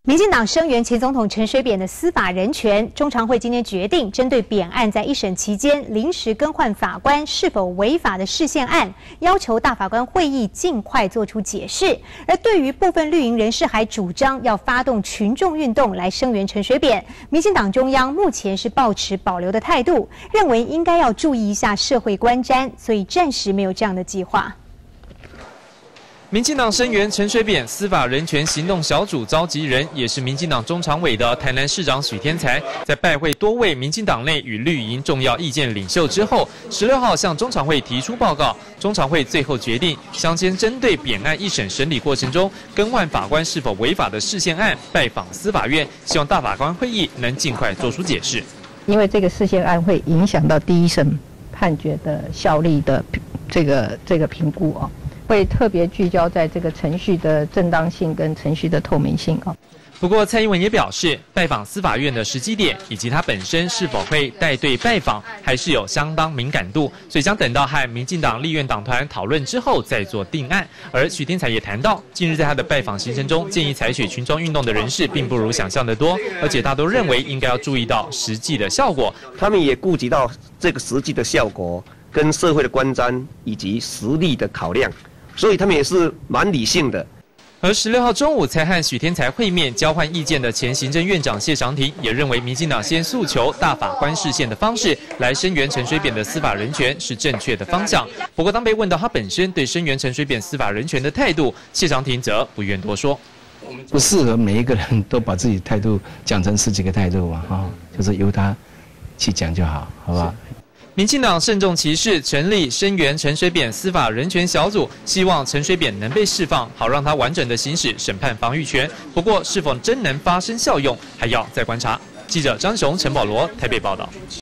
民进党声援前总统陈水扁的司法人权，中常会今天决定针对扁案在一审期间临时更换法官是否违法的释宪案，要求大法官会议尽快做出解释。而对于部分绿营人士还主张要发动群众运动来声援陈水扁，民进党中央目前是抱持保留的态度，认为应该要注意一下社会观瞻，所以暂时没有这样的计划。 民进党声援陈水扁司法人权行动小组召集人，也是民进党中常委的台南市长许天才，在拜会多位民进党内与绿营重要意见领袖之后，16号向中常会提出报告。中常会最后决定，相先针对扁案一审审理过程中更换法官是否违法的释宪案，拜访司法院，希望大法官会议能尽快做出解释。 因为这个释宪案会影响到第一审判决的效力的这个评估哦。 会特别聚焦在这个程序的正当性跟程序的透明性啊。 不过，蔡英文也表示，拜访司法院的时机点以及他本身是否会带队拜访，还是有相当敏感度，所以将等到和民进党立院党团讨论之后再做定案。而许天才也谈到，近日在他的拜访行程中，建议采取群众运动的人士并不如想象的多，而且他都认为应该要注意到实际的效果。 他们也顾及到这个实际的效果、跟社会的观瞻以及实力的考量。 所以他们也是蛮理性的。 而16号中午才和许天才会面交换意见的前行政院长谢长廷也认为，民进党先诉求大法官释宪的方式来声援陈水扁的司法人权是正确的方向。不过，当被问到他本身对声援陈水扁司法人权的态度，谢长廷则不愿多说。 不适合每一个人都把自己态度讲成10几个态度嘛，就是由他去讲就好，好不好？ 民进党慎重其事，成立声援陈水扁司法人权小组，希望陈水扁能被释放，好让他完整的行使审判防御权。不过，是否真能发生效用，还要再观察。记者张雄、陈保罗台北报道。